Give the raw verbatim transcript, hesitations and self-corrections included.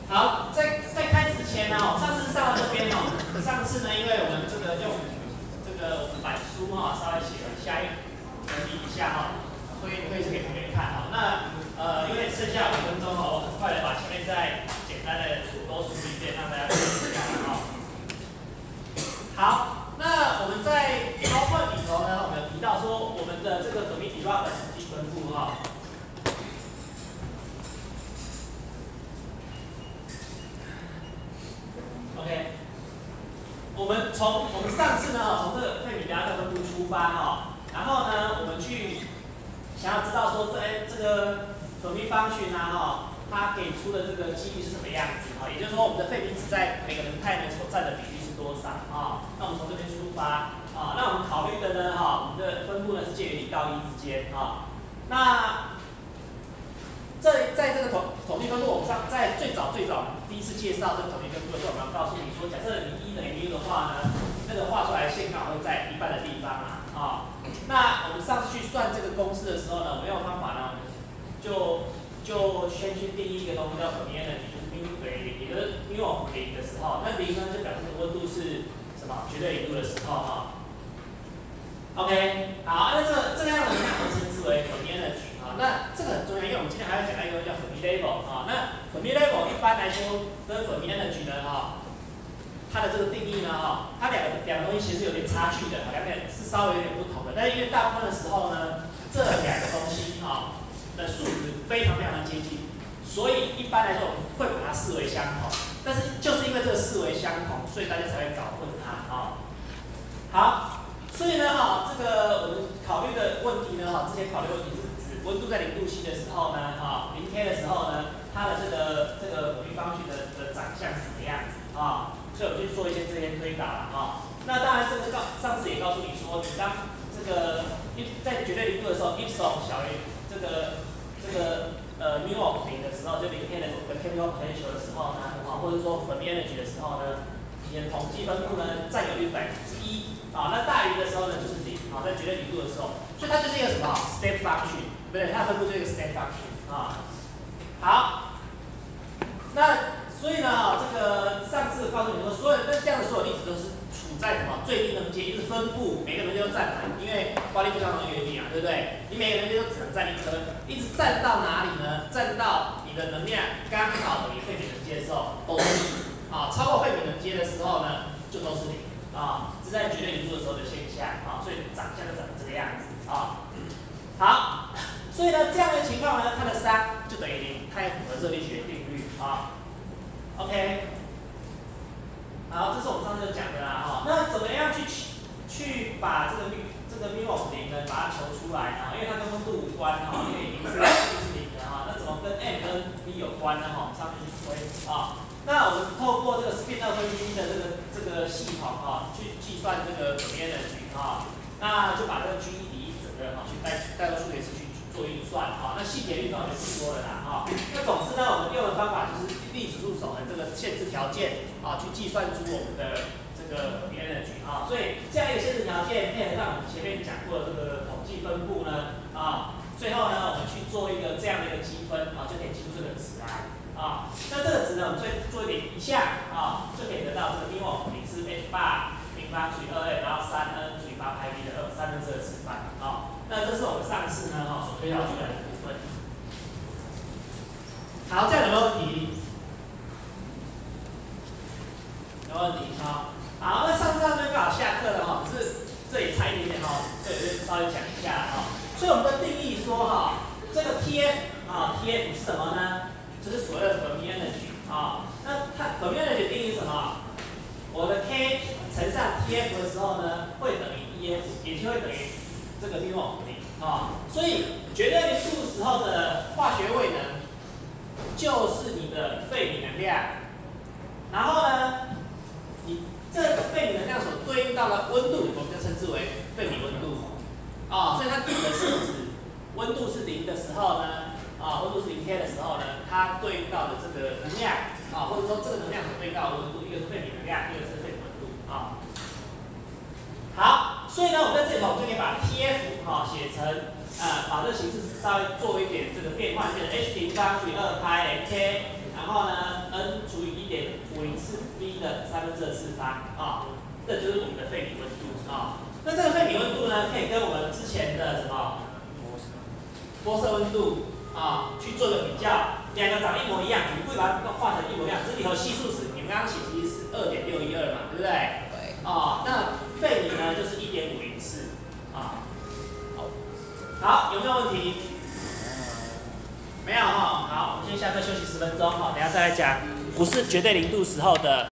好，在在开之前呢，哦，上次上到这边哦，上次呢，因为我们这个用这个板书哈，稍微写了下一整理一下哈，会会是给同学看哈。那呃，因为剩下五分钟哦，我很快的把前面再简单的多梳理一遍，让大家看一下哈。好，那我们在交换里头呢，我们提到说我们的这个可密体化的统计分布哈。OK， 我们从我们上次呢，从这个费米拉特分布出发哈，然后呢，我们去想要知道说这哎这个可密方群啊哈，它给出的这个几率是什么样子哈，也就是说我们的费米值在每个人态呢所占的比例是多少啊？那我们从这边出发啊，那我们考虑的呢哈，我们的分布呢是介于零到一之间啊，那。在在这个统统计分布，我们上在最早最早第一次介绍这个统计分布的时候，我们要告诉你说，假设你一等于零的话呢，那个画出来的线刚好会在一半的地方啊。啊，那我们上次去算这个公式的时候呢，我们用的方法呢，就就先去定义一个东西叫可密 energy， 就是 mu 等于零，也就是 mu of 零的时候，那零呢就表示温度是什么绝对零度的时候哈。OK， 好，那这个这样的能量我们称之为可密 energy。那这个很重要，因为我们今天还要讲到一个叫 Fermi level 啊。那 Fermi level 一般来说跟 Fermi energy 呢哈，它的这个定义呢哈，它两个两个东西其实有点差距的，两个是稍微有点不同的。但是因为大部分的时候呢，这两个东西啊的数值非常非常的接近，所以一般来说我们会把它视为相同。但是就是因为这个视为相同，所以大家才会搞混它啊。好，所以呢哈，这个我们考虑的问题呢哈，之前考虑的问题是。温度在零度 C 的时候呢，啊，零 K 的时候呢，它的这个这个可密方群的的长相是什么样子啊？所以我们去做一些这些推导了啊。那当然，这个告上次也告诉你说，你当这个一在绝对零度的时候 ，epsilon 小于这个这个呃 mu of 零的时候，就零 K 的 chemical potential 的时候呢，啊，或者说 Fermi energy 的时候呢，你的统计分布呢占有率百分之一啊，那大于的时候呢就是零啊，在绝对零度的时候，所以它就是一个什么 step function。对，它分布就是一个 step function 啊。好，那所以呢，这个上次告诉你说，所有那这样的所有粒子都是处在什么最低能阶，就是分布每个能阶都占满，因为挂力不相同原理啊，对不对？你每个能阶都只能占一颗，一直占到哪里呢？占到你的能量刚好等于费米能阶的时候都是零啊，超过费米能阶的时候呢，就都是零啊，这是在绝对零度的时候的现象啊，所以长相就长这个样子啊。好。所以呢，这样的情况呢，它的熵就等于零，它也符合热力学定律啊。OK， 好，这是我们上次讲的啦哈。那怎么样去去把这个 mu 这个 mu of 零呢，把它求出来啊？因为它跟温度无关哈，因为零是是零的哈。那怎么跟 m 跟 v 有关呢？哈，上面去推啊。那我们透过这个 spin 二分之一的这个这个系统哈，去计算这个可密 energy 哈，那就把这个 G 离整个哈去带带到数学式去。做运算啊，那细节运算我就不说了啦哈。那总之呢，我们用的方法就是粒子数守恒这个限制条件啊，去计算出我们的这个可密 energy 啊。所以这样一个限制条件配合上我们前面讲过的这个统计分布呢啊，最后呢我们去做一个这样的一个积分啊，就可以计出这个值来啊。那这个值呢，我们再做一点一下啊，就可以得到这个 mu of 零是 h 八平方除以二 a， 然后三 n 除以八派 b 的二，三 n 这个次方啊。那这是我们上次呢哈所推导出来的部分。好，这样有没有问题？有问题哈。好，那上次上面刚好下课了哈，只是这里差一点点哈，这里就稍微讲一下哈。所以我们的定义说哈，这个 T F 啊 ，T F 是什么呢？就是所谓的 Fermi energy 啊。那它 Fermi energy 定义是什么？我的 K 乘上 T F 的时候呢，会等于 E F， 也就会等于这个 mu of 零啊，所以绝对零度时候的化学位能就是你的费米能量，然后呢，你这个费米能量所对应到的温度，我们就称之为费米温度啊，所以它指的是指温度是零的时候呢，啊，温度是零 K 的时候呢，它对应到的这个能量啊，或者说这个能量所对应到的温度，一个是费米能量，一个是费米温度啊。好，所以呢，我们在这里头就可以把 T F 哈、啊、写成呃，把这个形式稍微做一点这个变换，变成 h 平方除以二派 K，然后呢 n 除以一点五零四 v 的三分之二次方啊，这就是我们的费米温度啊。那这个费米温度呢，可以跟我们之前的什么波色温度啊去做个比较，两个长一模一样，你不会把它画成一模一样，这里头系数值你们刚刚写其实是二点六一二嘛，对不对？对。啊，那费米呢就是一点五零四啊。好，有没有问题？没有哈。好，我们先下课休息十分钟，好，等下再来讲不是绝对零度时候的